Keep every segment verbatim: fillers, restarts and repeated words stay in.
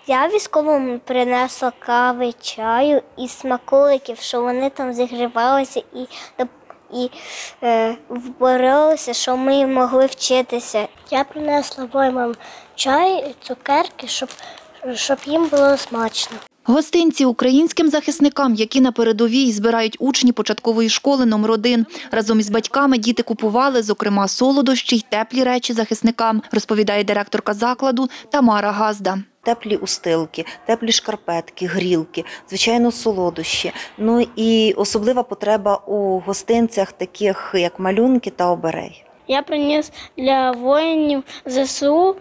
Я військовим принесла кави, чаю і смаколиків, що вони там зігрівалися і, і е, боролися, що ми могли вчитися. Я принесла воїнам чай, цукерки, щоб, щоб їм було смачно. Гостинці українським захисникам, які на передовій, збирають учні початкової школи номер один. Разом із батьками діти купували, зокрема, солодощі й теплі речі захисникам, розповідає директорка закладу Тамара Газда. Теплі устилки, теплі шкарпетки, грілки, звичайно, солодощі. Ну і особлива потреба у гостинцях, таких як малюнки та обереги. Я приніс для воїнів ЗСУ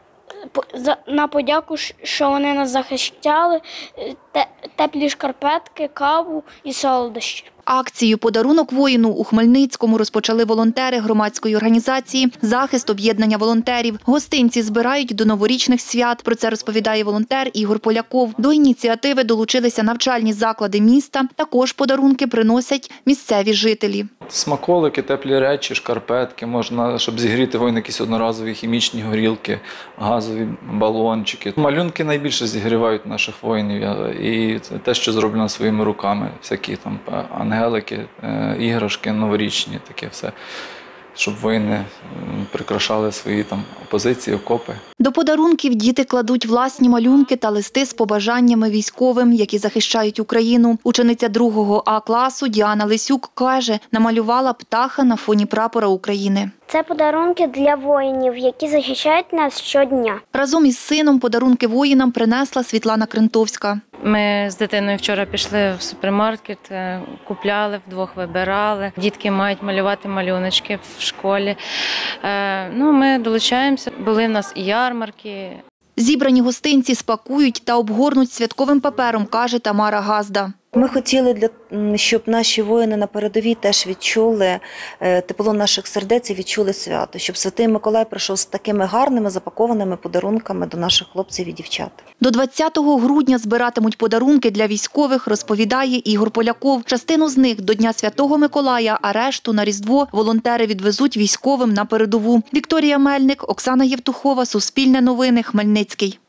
на подяку, що вони нас захищали, теплі шкарпетки, каву і солодощі. Акцію «Подарунок воїну» у Хмельницькому розпочали волонтери громадської організації «Захист об'єднання волонтерів». Гостинці збирають до новорічних свят. Про це розповідає волонтер Ігор Поляков. До ініціативи долучилися навчальні заклади міста. Також подарунки приносять місцеві жителі. Смаколики, теплі речі, шкарпетки, можна, щоб зігріти воїн, якісь одноразові хімічні горілки, газові балончики. Малюнки найбільше зігрівають наших воїнів. І те, що зроблено своїми руками, всякі там ангелики, іграшки новорічні, таке все, щоб воїни прикрашали свої там позиції, окопи. До подарунків діти кладуть власні малюнки та листи з побажаннями військовим, які захищають Україну. Учениця другого А класу Діана Лисюк каже, намалювала птаха на фоні прапора України. Це подарунки для воїнів, які захищають нас щодня. Разом із сином подарунки воїнам принесла Світлана Крентовська. Ми з дитиною вчора пішли в супермаркет, купляли, вдвох вибирали. Дітки мають малювати малюночки в школі. Ну, ми долучаємося, були в нас і ярмарки. Зібрані гостинці спакують та обгорнуть святковим папером, каже Тамара Газда. Ми хотіли, щоб наші воїни на передовій теж відчули тепло наших сердець і відчули свято, щоб Святий Миколай прийшов з такими гарними запакованими подарунками до наших хлопців і дівчат. До двадцятого грудня збиратимуть подарунки для військових, розповідає Ігор Поляков. Частину з них до Дня Святого Миколая, а решту на Різдво волонтери відвезуть військовим на передову. Вікторія Мельник, Оксана Євтухова, Суспільне новини, Хмельницький.